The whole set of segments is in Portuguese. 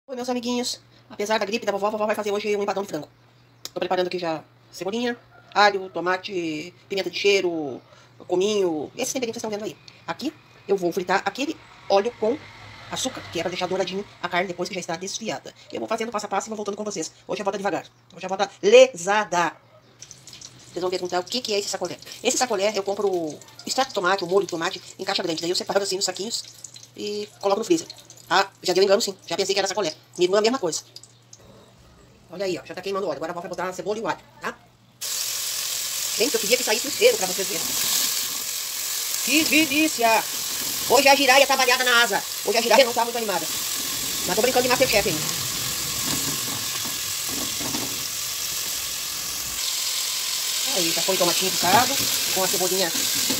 Oi, meus amiguinhos. Apesar da gripe da vovó, a vovó vai fazer hoje um empadão de frango. Tô preparando aqui já cebolinha, alho, tomate, pimenta de cheiro, cominho, esses temperinhos que vocês estão vendo aí. Aqui eu vou fritar aquele óleo com açúcar, que é pra deixar douradinho a carne depois que já está desfiada. Eu vou fazendo passo a passo e vou voltando com vocês. Hoje a volta devagar. Hoje a volta lesada. Vocês vão perguntar o que é esse sacolé. Esse sacolé eu compro o extrato de tomate, o molho de tomate em caixa grande. Daí eu separo assim nos saquinhos e coloco no freezer. Ah, já deu engano sim. Já pensei que era sacolé. Minha irmã é a mesma coisa. Olha aí, ó. Já tá queimando o óleo. Agora a avó vai botar a cebola e o alho, tá? Gente, eu queria que saísse o cheiro pra vocês verem. Que delícia! Hoje a giraia tá baleada na asa. Hoje a giraia não tá muito animada. Mas tô brincando de Masterchef ainda. Aí, já foi o tomatinho picado, com a cebolinha.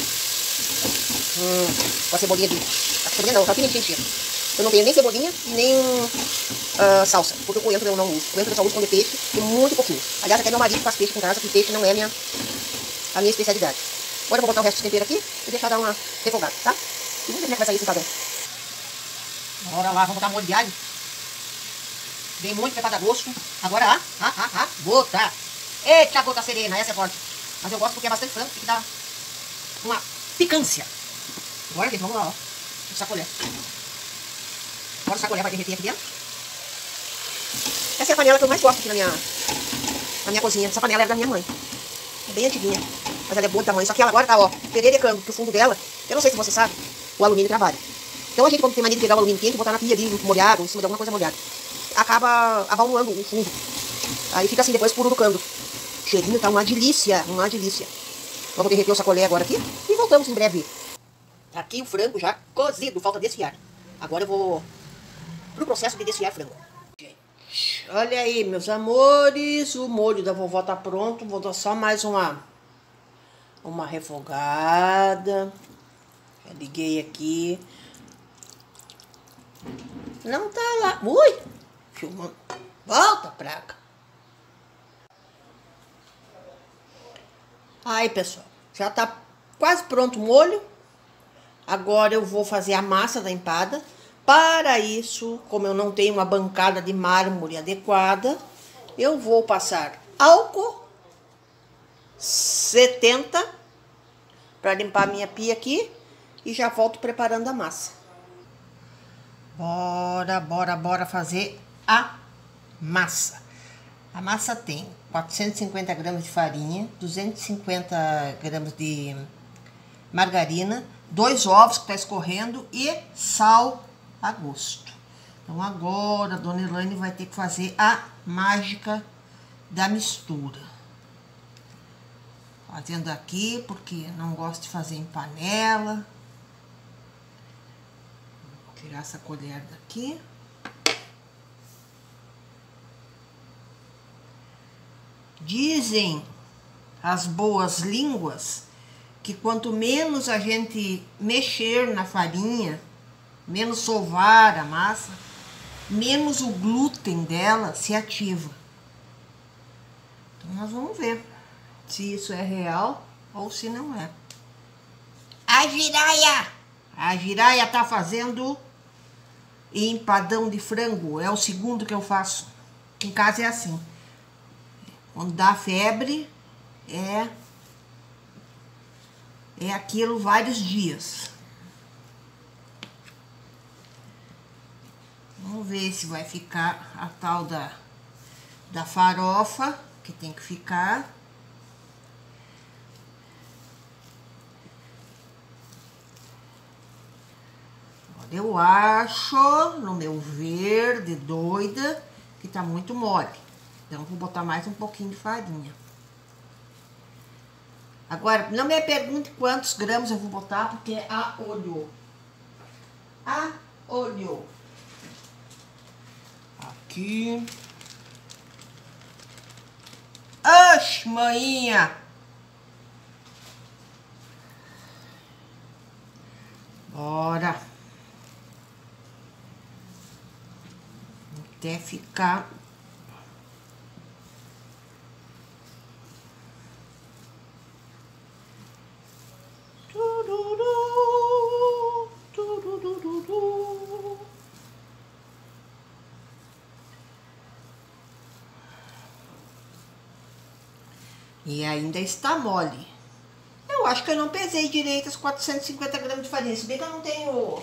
Com a cebolinha de... A cebolinha não, só pimentinha de cheiro. Eu não tenho nem cebolinha e nem salsa, porque o coentro eu não uso. O coentro eu só uso quando é peixe e muito pouquinho. Aliás, até meu marido faz peixe com casa, porque peixe não é a minha especialidade. Agora eu vou botar o resto do tempero aqui e deixar dar uma refogada, tá? E vamos ver como é que vai sair esse empadão. Bora lá, vamos botar molho de alho. Bem muito, que é pra dar gosto. Agora, gota. Eita, gota serena, essa é forte. Mas eu gosto porque é bastante frango, que dá uma picância. Agora, gente, vamos lá, ó. O sacolé. Agora o sacolé vai derreter aqui dentro. Essa é a panela que eu mais gosto aqui na minha cozinha. Essa panela é da minha mãe. É bem antiguinha, mas ela é boa de tamanho. Só que ela agora tá, ó, pererecando, que o fundo dela, eu não sei se você sabe, o alumínio trabalha. Então a gente, quando tem mania de pegar o alumínio quente e botar na pia ali, molhado, em cima de alguma coisa molhada, acaba avalumando o fundo. Aí fica assim, depois pururucando. O cheirinho tá uma delícia, uma delícia. Vamos derreter o sacolé agora aqui e voltamos em breve. Tá aqui o frango já cozido, falta desfiar. Agora eu vou pro processo de desfiar frango. Olha aí, meus amores, o molho da vovó tá pronto. Vou dar só mais uma refogada. Já liguei aqui. Não tá lá. Ui! Filmando. Volta, praga. Aí, pessoal, já tá quase pronto o molho. Agora eu vou fazer a massa da empada. Para isso, como eu não tenho uma bancada de mármore adequada, eu vou passar álcool 70 para limpar a minha pia aqui e já volto preparando a massa. Bora fazer a massa. A massa tem 450 gramas de farinha, 250 gramas de margarina, 2 ovos que tá escorrendo e sal a gosto. Então agora a dona Elaine vai ter que fazer a mágica da mistura. Fazendo aqui porque não gosto de fazer em panela. Vou tirar essa colher daqui. Dizem as boas línguas que quanto menos a gente mexer na farinha, menos sovar a massa, menos o glúten dela se ativa. Então nós vamos ver se isso é real ou se não é. A giraia tá fazendo empadão de frango. É o segundo que eu faço. Em casa é assim. Quando dá febre, é aquilo vários dias. Vamos ver se vai ficar a tal da farofa, que tem que ficar. Olha, eu acho, no meu ver de doida, que tá muito mole. Então, vou botar mais um pouquinho de farinha. Agora, não me pergunte quantos gramas eu vou botar, porque é a olho. A olho. Aqui. Oxe, maninha! Bora. Até ficar... E ainda está mole. Eu acho que eu não pesei direito as 450 gramas de farinha. Se bem que eu não tenho...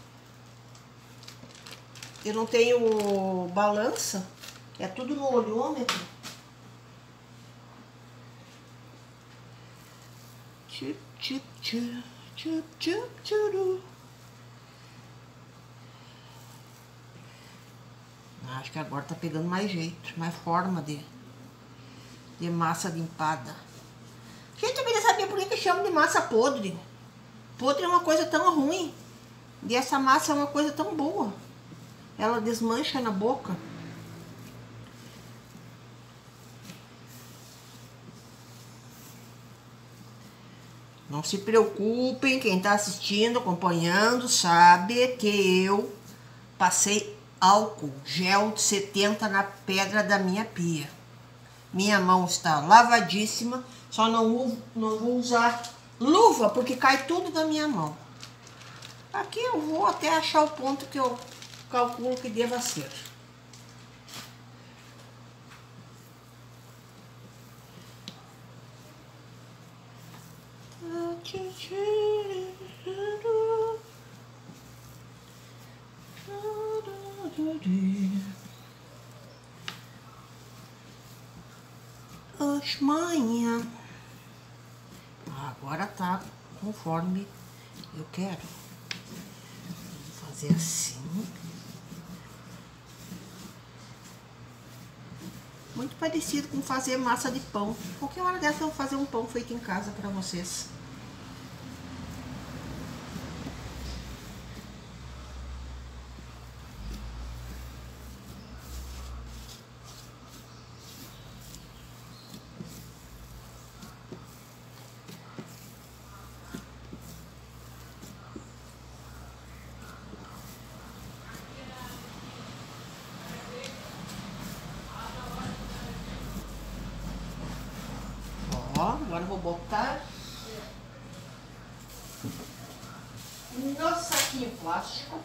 balança. É tudo no olhômetro. Tchup, tchup, tchup, tchup, tchup, tchuru. Acho que agora tá pegando mais jeito, mais forma de massa limpada. Gente, eu queria saber por que chamam de massa podre. Podre é uma coisa tão ruim. E essa massa é uma coisa tão boa. Ela desmancha na boca. Não se preocupem, quem tá assistindo, acompanhando, sabe que eu passei álcool gel de 70 na pedra da minha pia. Minha mão está lavadíssima, só não vou usar luva porque cai tudo da minha mão. Aqui eu vou até achar o ponto que eu calculo que deva ser. Manhã. Agora tá conforme eu quero. Vou fazer assim. Muito parecido com fazer massa de pão. Qualquer hora dessa eu vou fazer um pão feito em casa para vocês. Agora eu vou botar no saquinho plástico.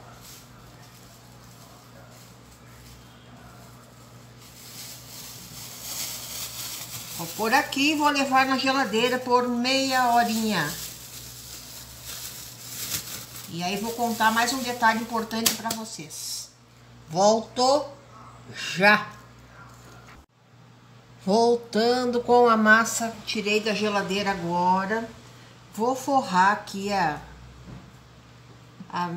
Vou pôr aqui e vou levar na geladeira por meia horinha. E aí vou contar mais um detalhe importante para vocês. Volto já. Voltando com a massa, tirei da geladeira agora. Vou forrar aqui a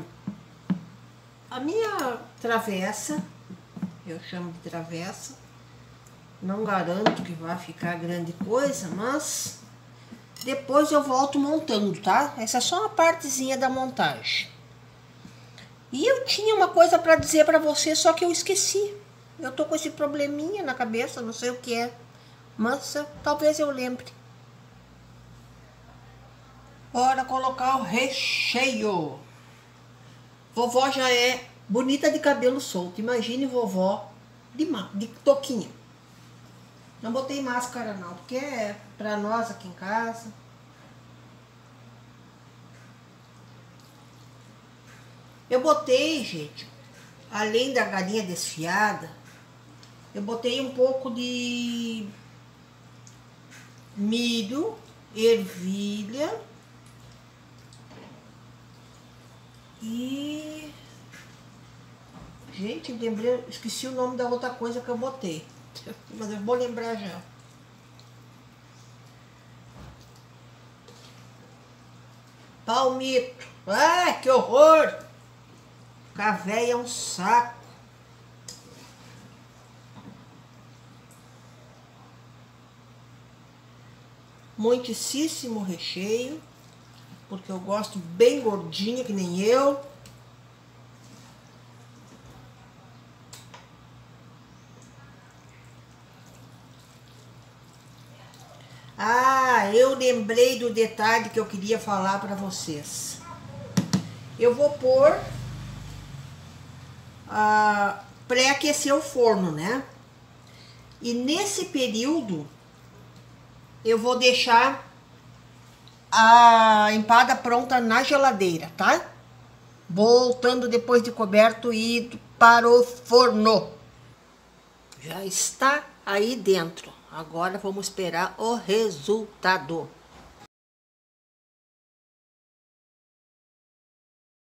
minha travessa. Eu chamo de travessa. Não garanto que vai ficar grande coisa, mas depois eu volto montando, tá? Essa é só uma partezinha da montagem. E eu tinha uma coisa para dizer para você, só que eu esqueci. Eu tô com esse probleminha na cabeça, não sei o que é. Mas talvez eu lembre. Bora colocar o recheio. Vovó já é bonita de cabelo solto. Imagine vovó de touquinha. Não botei máscara não, porque é pra nós aqui em casa. Eu botei, gente, além da galinha desfiada, eu botei um pouco de milho, ervilha e... Gente, lembrei, esqueci o nome da outra coisa que eu botei, mas eu vou lembrar já. Palmito. Ai, que horror! Café é um saco. Muitíssimo recheio, porque eu gosto bem gordinha, que nem eu. Ah, eu lembrei do detalhe que eu queria falar para vocês. Eu vou pôr pré-aquecer o forno, né? E nesse período eu vou deixar a empada pronta na geladeira, tá? Voltando depois de coberto e indo para o forno. Já está aí dentro. Agora vamos esperar o resultado.